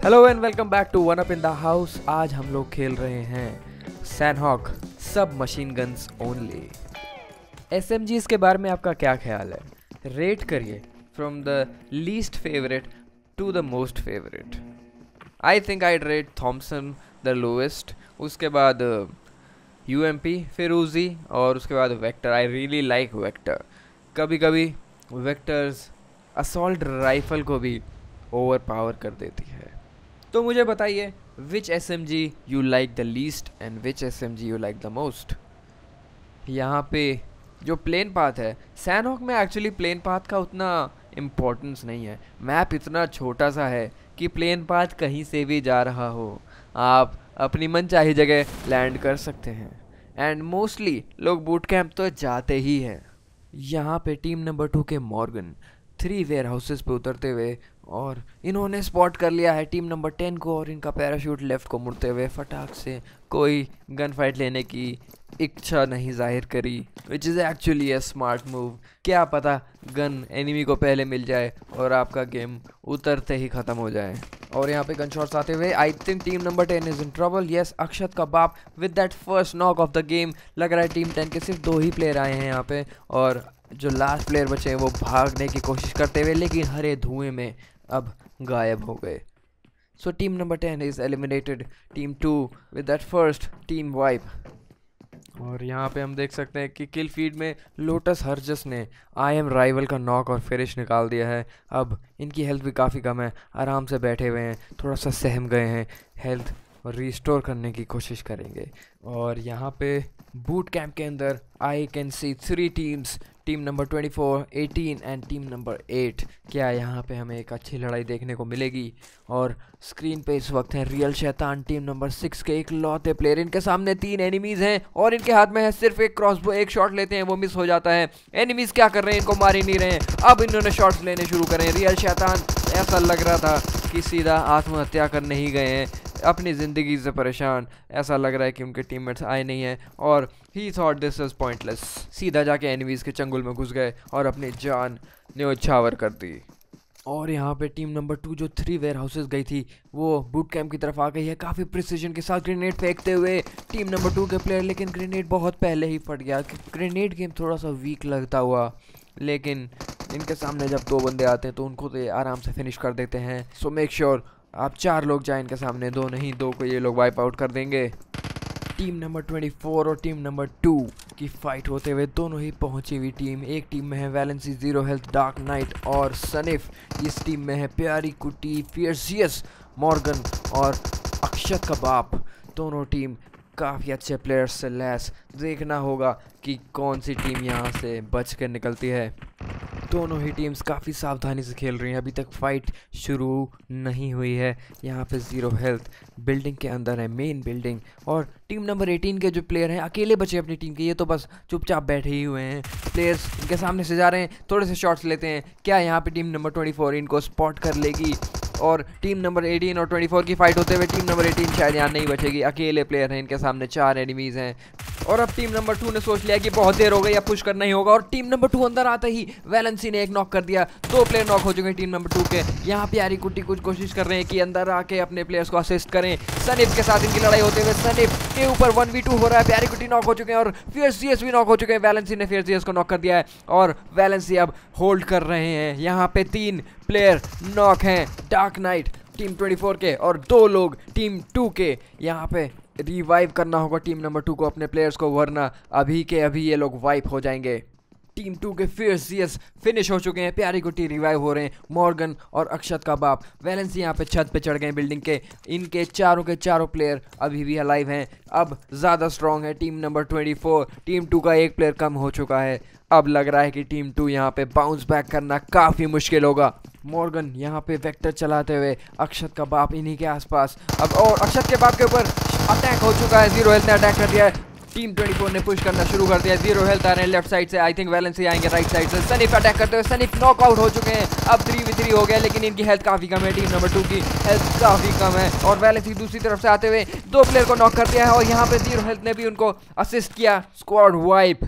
Hello and welcome back to one up in the house. आज हम लोग खेल रहे हैं सैनहॉक सब मशीन गन्स ओनली। एसएमजीज के बारे में आपका क्या ख्याल है? रेट करिए from the least favourite to the most favourite. I think I rate Thompson the lowest, उसके बाद यूएमपी, फिर उजी और उसके बाद Vector. I really like Vector. कभी कभी वेक्टर्स असॉल्ट राइफल को भी ओवर पावर कर देती है। तो मुझे बताइए which SMG you like the least and which SMG you like the most. यहाँ पे जो प्लेन पाथ है, सैनहॉक में एक्चुअली प्लेन पाथ का उतना इम्पोर्टेंस नहीं है। मैप इतना छोटा सा है कि प्लेन पाथ कहीं से भी जा रहा हो, आप अपनी मनचाही जगह लैंड कर सकते हैं। एंड मोस्टली लोग बूट कैंप तो जाते ही हैं। यहाँ पे टीम नंबर 2 के मॉर्गन 3 वेयर हाउसेस पे उतरते हुए और इन्होंने स्पॉट कर लिया है टीम नंबर 10 को, और इनका पैराशूट लेफ्ट को मुड़ते हुए फटाक से कोई गन फाइट लेने की इच्छा नहीं जाहिर करी, which is actually a smart move. क्या पता गन एनिमी को पहले मिल जाए और आपका गेम उतरते ही ख़त्म हो जाए। और यहाँ पे गन शॉट्स आते हुए I think team number 10 is in trouble. Yes, Akshat का बाप with that first knock off the game. लग रहा है टीम 10 के सिर्फ 2 ही प्लेयर आए हैं यहाँ पे, और जो लास्ट प्लेयर बचे हैं वो भागने की कोशिश करते हुए लेकिन हरे धुएं में अब गायब हो गए। So team number 10 is eliminated team 2 with that first team wipe. और यहाँ पे हम देख सकते हैं कि किल फीड में लोटस हर्जस ने आई एम राइवल का नॉक और फिनिश निकाल दिया है। अब इनकी हेल्थ भी काफ़ी कम है, आराम से बैठे हुए हैं, थोड़ा सा सहम गए हैं, हेल्थ और रिस्टोर करने की कोशिश करेंगे। और यहाँ पे बूट कैंप के अंदर I can see 3 teams, team number 24, 18 and team number 8। क्या यहाँ पे हमें एक अच्छी लड़ाई देखने को मिलेगी? और स्क्रीन पे इस वक्त है रियल शैतान टीम नंबर 6 के एक लौते प्लेयर। इनके सामने 3 एनिमीज हैं और इनके हाथ में है सिर्फ एक क्रॉसबो। एक शॉट लेते हैं वो मिस हो जाता है। एनिमीज क्या कर रहे हैं? इनको मार ही नहीं रहे हैं। अब इन्होंने शॉट्स लेने शुरू करें। रियल शैतान ऐसा लग रहा था कि सीधा आत्महत्या करने ही गए हैं, अपनी ज़िंदगी से परेशान। ऐसा लग रहा है कि उनके टीममेट्स आए नहीं हैं और he thought this is pointless. सीधा जाके एनिमीज़ के चंगुल में घुस गए और अपनी जान न्योछावर कर दी। और यहाँ पे टीम नंबर 2 जो 3 वेयर हाउसेस गई थी वो बूट कैंप की तरफ आ गई है काफ़ी प्रिसीजन के साथ ग्रेनेड फेंकते हुए टीम नंबर 2 के प्लेयर। लेकिन ग्रेनेड बहुत पहले ही फट गया। ग्रेनेड गेम थोड़ा सा वीक लगता हुआ, लेकिन इनके सामने जब 2 बंदे आते हैं तो उनको तो आराम से फिनिश कर देते हैं। सो मेक श्योर आप 4 लोग जाएं इनके सामने, 2 नहीं, 2 को ये लोग वाइप आउट कर देंगे। टीम नंबर 24 और टीम नंबर 2 की फाइट होते हुए दोनों ही पहुंची हुई टीम। एक टीम में है वैलेंसी 0 हेल्थ, डार्क नाइट और सनिफ। इस टीम में है प्यारी कुटी, फियर्सियस, मॉर्गन और अक्षत का बाप। दोनों टीम काफ़ी अच्छे प्लेयर्स से लैस। देखना होगा कि कौन सी टीम यहाँ से बच कर निकलती है। दोनों ही टीम्स काफ़ी सावधानी से खेल रही हैं, अभी तक फाइट शुरू नहीं हुई है। यहाँ पे 0 हेल्थ बिल्डिंग के अंदर है, मेन बिल्डिंग। और टीम नंबर 18 के जो प्लेयर हैं अकेले बचे अपनी टीम के, ये तो बस चुपचाप बैठे ही हुए हैं। प्लेयर्स इनके सामने से जा रहे हैं, थोड़े से शॉट्स लेते हैं। क्या यहाँ पे टीम नंबर 24 इनको स्पॉट कर लेगी? और टीम नंबर 18 और 24 की फाइट होते हुए टीम नंबर 18 शायद यहाँ नहीं बचेगी। अकेले प्लेयर हैं, इनके सामने 4 एनिमीज़ हैं। और अब टीम नंबर 2 ने सोच लिया कि बहुत देर हो गई, अब पुश करना ही होगा। और टीम नंबर 2 अंदर आते ही वैलेंसी ने एक नॉक कर दिया। 2 प्लेयर नॉक हो चुके हैं टीम नंबर 2 के। यहाँ प्यारी कुटी कुछ कोशिश कर रहे हैं कि अंदर आके अपने प्लेयर्स को असिस्ट करें। सनिफ के साथ इनकी लड़ाई होते हुए सनिफ के ऊपर 1v2 हो रहा है। प्यारी कुटी नॉक हो चुके हैं और फियर्सियस भी नॉक हो चुके हैं। वैलेंसी ने फियर्सियस को नॉक कर दिया है और वैलेंसी अब होल्ड कर रहे हैं। यहाँ पे 3 प्लेयर नॉक हैं, डार्क नाइट टीम 24 के और 2 लोग टीम 2 के। यहाँ पे रिवाइव करना होगा टीम नंबर 2 को अपने प्लेयर्स को, वरना अभी के अभी ये लोग वाइप हो जाएंगे। टीम 2 के फियर्सियस फिनिश हो चुके हैं, प्यारी कुटी रिवाइव हो रहे हैं, मॉर्गन और अक्षत का बाप। वैलेंसी यहाँ पे छत पे चढ़ गए बिल्डिंग के। इनके चारों के चारों प्लेयर अभी भी अलाइव हैं। अब ज़्यादा स्ट्रॉन्ग है टीम नंबर 24। टीम 2 का एक प्लेयर कम हो चुका है। अब लग रहा है कि टीम 2 यहाँ पे बाउंस बैक करना काफ़ी मुश्किल होगा। मॉर्गन यहाँ पे वेक्टर चलाते हुए, अक्षत का बाप इन्हीं के आसपास। अब और अक्षत के बाप के ऊपर अटैक हो चुका है, 0 हेल्थ ने अटैक कर दिया है। टीम 24 ने पुश करना शुरू कर दिया। 0 हेल्थ आ रहे हैं लेफ्ट साइड से। आई थिंक वैलेंसी आएंगे राइट साइड से। सनिफ अटैक करते हुए सनिफ नॉक आउट हो चुके हैं। अब 3v3 हो गया, लेकिन इनकी हेल्थ काफ़ी कम है। टीम नंबर 2 की हेल्थ काफ़ी कम है और वैलेंसी दूसरी तरफ से आते हुए 2 प्लेयर को नॉक कर दिया है और यहाँ पे 0 हेल्थ ने भी उनको असिस्ट किया। Squad wipe.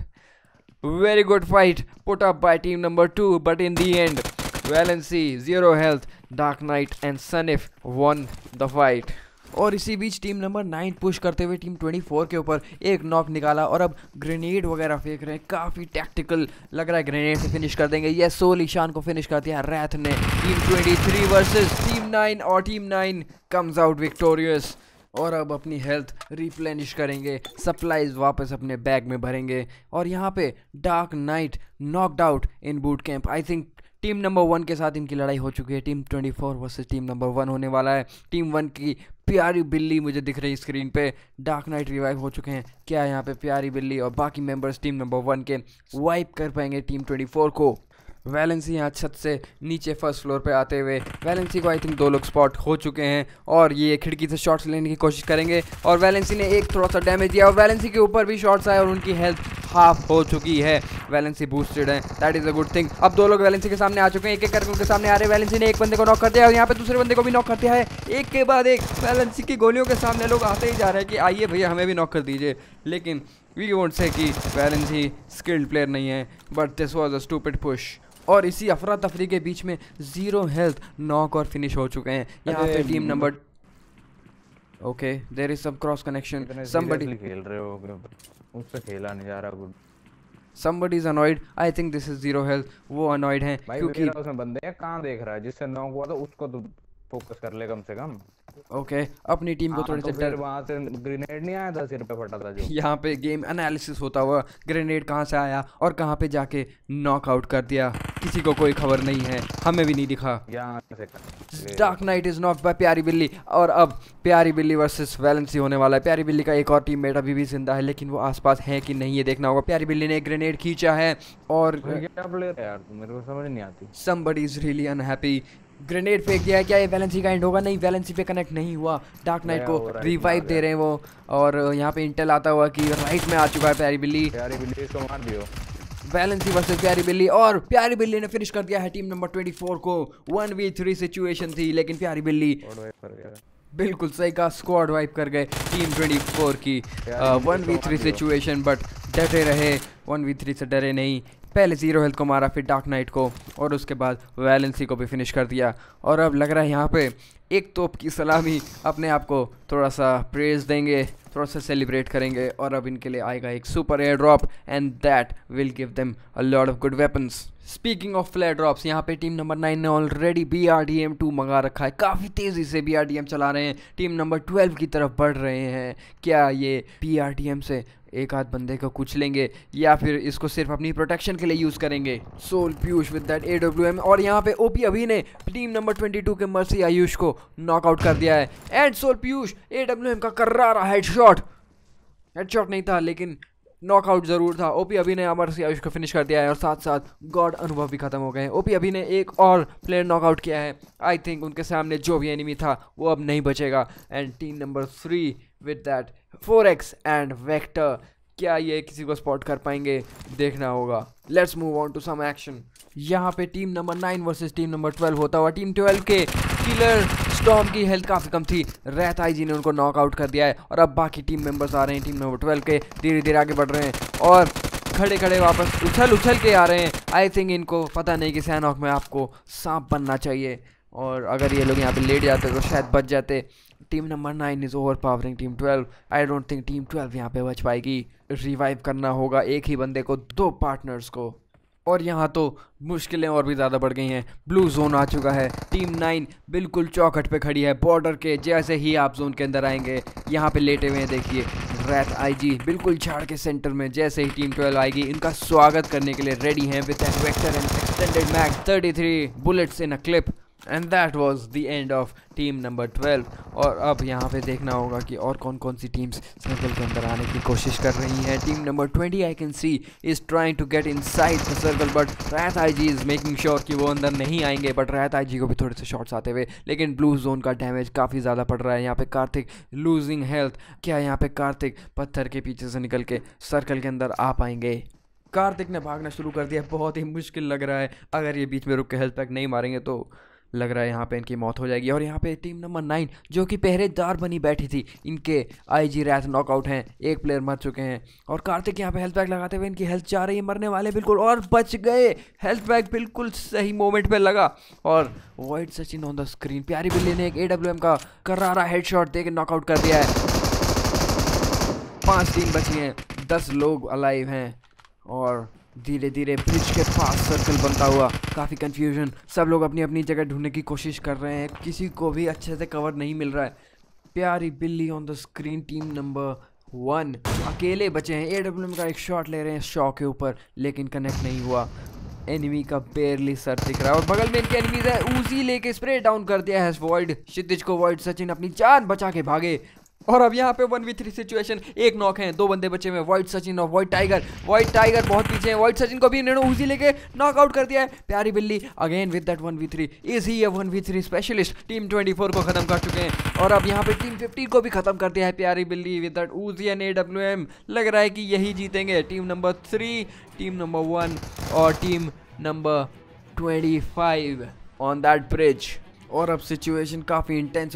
Very good fight put up by team number 2, but in the end Valency 0 health dark knight and Sanif won the fight. और इसी बीच टीम नंबर 9 पुश करते हुए टीम 24 के ऊपर एक नॉक निकाला और अब ग्रेनेड वगैरह फेंक रहे हैं, काफ़ी टैक्टिकल लग रहा है, ग्रेनेड से फिनिश कर देंगे। ये सोल ईशान को फिनिश कर दिया रैथ ने। टीम 23 वर्सेस टीम 9 और टीम 9 कम्स आउट विक्टोरियस। और अब अपनी हेल्थ रिप्लेनिश करेंगे, सप्लाईज वापस अपने बैग में भरेंगे। और यहाँ पे dark knight knocked out in boot camp. I think team number 1 के साथ इनकी लड़ाई हो चुकी है। टीम 24 वर्सेस टीम नंबर 1 होने वाला है। टीम 1 की प्यारी बिल्ली मुझे दिख रही है स्क्रीन पे। डार्क नाइट रिवाइव हो चुके हैं। क्या यहाँ पे प्यारी बिल्ली और बाकी मेंबर्स टीम नंबर 1 के वाइप कर पाएंगे टीम 24 को? वैलेंसी यहाँ छत से नीचे फर्स्ट फ्लोर पे आते हुए, वैलेंसी को आई थिंक 2 लोग स्पॉट हो चुके हैं और ये खिड़की से शॉट्स लेने की कोशिश करेंगे। और वैलेंसी ने एक थोड़ा सा डैमेज दिया और वैलेंसी के ऊपर भी शॉट्स आए और उनकी हेल्थ हाफ हो चुकी है। वैलेंसी बूस्टेड है, that is a good thing. अब 2 लोग वैलेंसी के सामने आ चुके हैं, एक एक करके उनके सामने आ रहे हैं। वैलेंसी ने एक बंदे को नॉक कर दिया और यहाँ पे दूसरे बंदे को भी नॉक कर दिया है। एक के बाद एक वैलेंसी की गोलियों के सामने लोग आते ही जा रहे हैं कि आइए भैया हमें भी नॉक कर दीजिए। लेकिन वी वोंट से कि वैलेंसी स्किल्ड प्लेयर नहीं है, but this was a stupid push. और इसी अफरा तफरी के बीच में 0 हेल्थ नॉक और फिनिश हो चुके हैं। यहाँ पे team number okay there is some cross connection. Somebody खेल रहे हो, उससे खेला नहीं जा रहा। Good somebody is annoyed. I think this is 0 health. वो annoyed हैं क्योंकि उसमें बंदे हैं, कहाँ देख रहा है? जिससे नॉक हुआ था उसको तो फोकस कर ले कम से कम। ओके अपनी टीम को थोड़े से डर। वहाँ से ग्रेनेड नहीं आया था, सिर पे फटा था जो। यहाँ पे गेम एनालिसिस होता हुआ ग्रेनेड कहाँ से आया और कहाँ पे जाके नॉकआउट कर दिया, किसी को कोई खबर नहीं है, हमें भी नहीं दिखा। Dark knight is knocked by Pyari Billi. और अब प्यारी बिल्ली वर्सेस वैलेंसी होने वाला है। प्यारी बिल्ली का एक और टीममेट अभी भी जिंदा है, लेकिन वो आसपास है कि नहीं ये देखना होगा। प्यारी बिल्ली ने एक ग्रेनेड खींचा है और क्या प्लेयर है यार, मेरे को समझ नहीं आती। somebody is really unhappy। Grenade फेंक दिया है, क्या ये वैलेंसी का एंड होगा? नहीं, वैलेंसी पे कनेक्ट नहीं हुआ। डार्क नाइट को रिवाइव दे रहे हैं वो। और यहाँ पे इंटेल आता हुआ कि राइट में आ चुका है प्यारी बिल्ली। इसको मार दियो। वैलेंसी वर्सेस प्यारी बिल्ली और प्यारी बिल्ली ने फिनिश कर दिया है टीम नंबर 24 को। 1v3 सिचुएशन थी, लेकिन प्यारी बिल्ली बिल्कुल सही कहा, स्क्वाड वाइप कर गए टीम 24 की। 1v3 सिचुएशन बट डटे रहे, 1v3 से डरे नहीं। पहले 0 हेल्थ को मारा, फिर डार्क नाइट को और उसके बाद वैलेंसी को भी फिनिश कर दिया। और अब लग रहा है यहाँ पे एक तोप की सलामी, अपने आप को थोड़ा सा प्रेज देंगे, थोड़ा सा सेलिब्रेट करेंगे। और अब इनके लिए आएगा एक super air drop and that will give them a lot of good weapons. Speaking of flare drops, यहाँ पे टीम नंबर 9 ने ऑलरेडी BRDM-2 मंगा रखा है। काफ़ी तेज़ी से BRDM चला रहे हैं, टीम नंबर 12 की तरफ बढ़ रहे हैं। क्या ये BRDM से एक आध बंदे को कुचलेंगे या फिर इसको सिर्फ अपनी प्रोटेक्शन के लिए यूज़ करेंगे? Soul Piyush with that AWM। और यहाँ पे OP अभी ने टीम नंबर 22 के मर्सी आयुष को नॉकआउट कर दिया है। एंड सोल पीयूष AWM का कर्रारा हेडशॉट नहीं था, लेकिन नॉकआउट ज़रूर था। OP अभी ने मर्सी आयुष को फिनिश कर दिया है और साथ साथ गॉड अनुभव भी खत्म हो गए हैं। OP अभी ने एक और प्लेयर नॉकआउट किया है। आई थिंक उनके सामने जो भी एनिमी था वो अब नहीं बचेगा। And team number 3 with that 4x and vector, क्या ये किसी को स्पॉट कर पाएंगे? देखना होगा। Let's move on to some action. यहाँ पे team number 9 versus team number 12 होता हुआ। टीम 12 के किलर स्टॉर्म की हेल्थ काफ़ी कम थी, रैथ आईजी ने उनको नॉकआउट कर दिया है। और अब बाकी टीम मेंबर्स आ रहे हैं टीम नंबर 12 के, धीरे धीरे आगे बढ़ रहे हैं और खड़े खड़े वापस उछल के आ रहे हैं। आई थिंक इनको पता नहीं कि सैनहॉक में आपको सांप बनना चाहिए, और अगर ये लोग यहाँ पे लेट जाते तो शायद बच जाते। Team number 9 is overpowering team 12। I don't think team 12 यहाँ पे बच पाएगी। रिवाइव करना होगा एक ही बंदे को, 2 पार्टनर्स को। और यहाँ तो मुश्किलें और भी ज़्यादा बढ़ गई हैं। ब्लू जोन आ चुका है, टीम 9 बिल्कुल चौखट पे खड़ी है बॉर्डर के। जैसे ही आप जोन के अंदर आएंगे, यहाँ पे लेटे हुए हैं देखिए रैथ आईजी बिल्कुल झाड़ के सेंटर में। जैसे ही टीम 12 आएगी, इनका स्वागत करने के लिए रेडी हैं with that vector and extended mag 33 bullets in a clip. And that was the end of team number 12। और अब यहाँ पे देखना होगा कि और कौन कौन सी टीम्स सर्कल के अंदर आने की कोशिश कर रही हैं। Team number 20 I can see is trying to get inside the circle, but Wraith IG is making sure कि वो अंदर नहीं आएंगे। बट रैथ आईजी को भी थोड़े से शॉट्स आते हुए, लेकिन ब्लू जोन का डैमेज काफ़ी ज़्यादा पड़ रहा है। यहाँ पे कार्तिक लूजिंग हेल्थ। क्या यहाँ पे कार्तिक पत्थर के पीछे से निकल के सर्कल के अंदर आ पाएंगे? कार्तिक ने भागना शुरू कर दिया, बहुत ही मुश्किल लग रहा है। अगर ये बीच में रुक के हेल्थ पैक नहीं मारेंगे तो लग रहा है यहाँ पे इनकी मौत हो जाएगी। और यहाँ पे टीम नंबर 9 जो कि पहरेदार बनी बैठी थी, इनके आईजी रैथ नॉकआउट हैं, एक प्लेयर मर चुके हैं। और कार्तिक यहाँ पे हेल्थ पैक लगाते हुए इनकी हेल्थ जा रही है, मरने वाले बिल्कुल, और बच गए। हेल्थ पैक बिल्कुल सही मोमेंट पे लगा और void Sachin on the screen. Pyari Billi ने एक AWM का करारा हेडशॉट देके नॉकआउट कर दिया है। 5 टीम बची हैं, 10 लोग अलाइव हैं और धीरे धीरे ब्रिज के पास सर्कल बनता हुआ काफ़ी कंफ्यूजन। सब लोग अपनी अपनी जगह ढूंढने की कोशिश कर रहे हैं, किसी को भी अच्छे से कवर नहीं मिल रहा है। Pyari Billi on the screen, team number 1 अकेले बचे हैं। AWM का एक शॉट ले रहे हैं शॉ के ऊपर, लेकिन कनेक्ट नहीं हुआ। एनिमी का बेरली सर दिख रहा है और बगल में इनके एनिमीज है। उसी लेके स्प्रे डाउन कर दिया है वॉइड क्षितिज को। वॉइड सचिन अपनी जान बचा के भागे और अब यहाँ पे 1v3 सिचुएशन, एक नॉक है, 2 बंदे बचे हुए, वॉइड सचिन और वॉइड टाइगर। वॉइड टाइगर बहुत पीछे है, वॉइड सचिन को भी इन्होंने उसी लेके नॉकआउट कर दिया है। Pyari Billi again with that 1v3। Is he 1v3 specialist? Team 24 को खत्म कर चुके हैं और अब यहाँ पे टीम 15 को भी खत्म कर दिया है Pyari Billi with that Uzi and AWM। लग रहा है कि यही जीतेंगे। टीम नंबर 3, टीम नंबर 1 और team number 25 on that bridge. और अब सिचुएशन काफ़ी इंटेंस,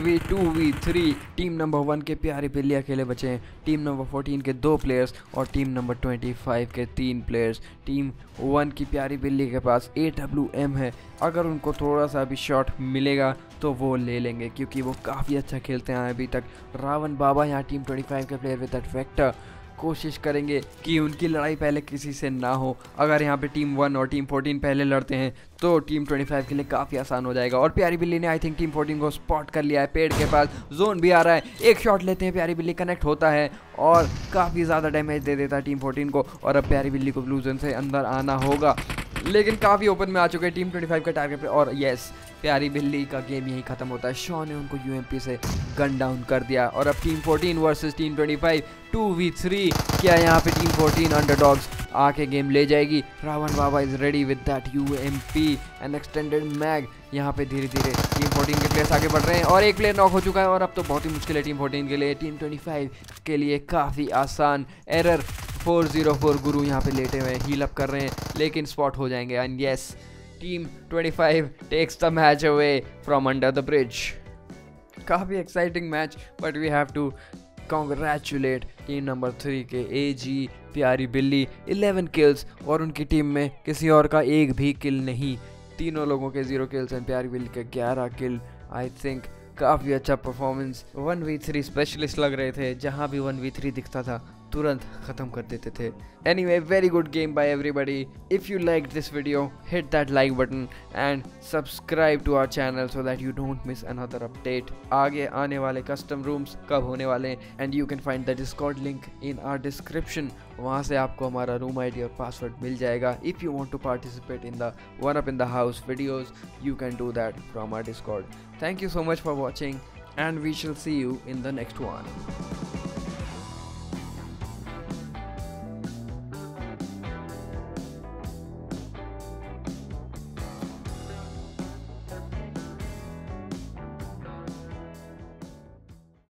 1v2v3। टीम नंबर 1 के प्यारे बिल्ली अकेले बचे हैं, टीम नंबर 14 के 2 प्लेयर्स और टीम नंबर 25 के 3 प्लेयर्स। टीम 1 की प्यारी बिल्ली के पास AWM है, अगर उनको थोड़ा सा भी शॉट मिलेगा तो वो ले लेंगे क्योंकि वो काफ़ी अच्छा खेलते हैं अभी तक। रावण बाबा यहाँ टीम 25 के प्लेयर विद दैट वेक्टर कोशिश करेंगे कि उनकी लड़ाई पहले किसी से ना हो। अगर यहाँ पे टीम 1 और टीम 14 पहले लड़ते हैं तो टीम 25 के लिए काफ़ी आसान हो जाएगा। और प्यारी बिल्ली ने आई थिंक टीम 14 को स्पॉट कर लिया है, पेड़ के पास जोन भी आ रहा है। एक शॉट लेते हैं, प्यारी बिल्ली कनेक्ट होता है और काफ़ी ज़्यादा डैमेज दे देता है टीम 14 को। और अब प्यारी बिल्ली को ब्लू जोन से अंदर आना होगा, लेकिन काफ़ी ओपन में आ चुके हैं टीम 25 के टारगेट पे। और यस, प्यारी बिल्ली का गेम यही खत्म होता है। शॉ ने उनको UMP से गन डाउन कर दिया और अब टीम 14 वर्सेस टीम 25 2v3। क्या यहाँ पे टीम 14 अंडरडॉग्स आके गेम ले जाएगी? Ravan Baba is ready with that UMP and extended mag. यहाँ पे धीरे धीरे टीम 14 के प्लेयर्स आगे बढ़ रहे हैं और एक प्लेयर नॉक हो चुका है और अब तो बहुत ही मुश्किल है टीम 14 के लिए। टीम 25 के लिए काफ़ी आसान। एरर 404 गुरु यहाँ पे लेटे हुए हील अप कर रहे हैं, लेकिन स्पॉट हो जाएंगे। And yes, team 25 takes the match away from under the bridge. काफ़ी exciting match, but we have to congratulate team number 3 के AG प्यारी बिल्ली 11 किल्स और उनकी टीम में किसी और का एक भी किल नहीं। तीनों लोगों के 0 किल्स एंड प्यारी बिल्ली के 11 किल। आई थिंक काफ़ी अच्छा परफॉर्मेंस। 1v3 स्पेशलिस्ट लग रहे थे, जहाँ भी 1v3 दिखता था तुरंत ख़त्म कर देते थे। Anyway, very good game by everybody. If you liked this video, hit that like button and subscribe to our channel so that you don't miss another update. आगे आने वाले custom rooms कब होने वाले हैं, and you can find the Discord link in our description. वहाँ से आपको हमारा room ID और password मिल जाएगा. If you want to participate in the One Up in the House videos, you can do that from our Discord. Thank you so much for watching, and we shall see you in the next one.